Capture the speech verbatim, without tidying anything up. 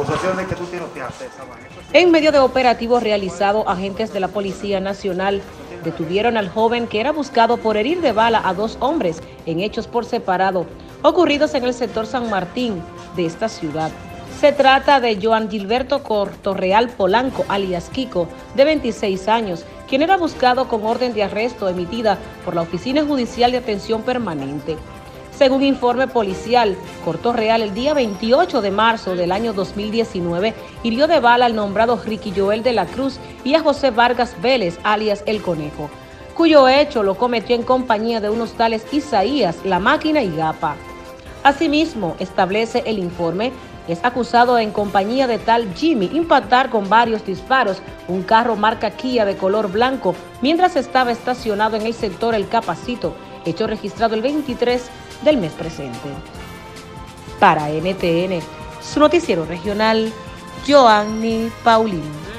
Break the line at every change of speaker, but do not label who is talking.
acusación de que tú tiroteaste esa vaina.
En medio de operativo realizado, agentes de la Policía Nacional detuvieron al joven que era buscado por herir de bala a dos hombres en hechos por separado, ocurridos en el sector San Martín de esta ciudad. Se trata de Joan Gilberto Cortorreal Polanco, alias Kiko, de veintiséis años, quien era buscado con orden de arresto emitida por la Oficina Judicial de Atención Permanente. Según informe policial, Cortorreal el día veintiocho de marzo del año dos mil diecinueve hirió de bala al nombrado Ricky Joel de la Cruz y a José Vargas Vélez, alias El Conejo, cuyo hecho lo cometió en compañía de unos tales Isaías, La Máquina y Gapa. Asimismo, establece el informe, es acusado en compañía de tal Jimmy impactar con varios disparos un carro marca Kia de color blanco mientras estaba estacionado en el sector El Capacito, hecho registrado el veintitrés del mes presente. Para N T N, su noticiero regional, Joanny Paulino.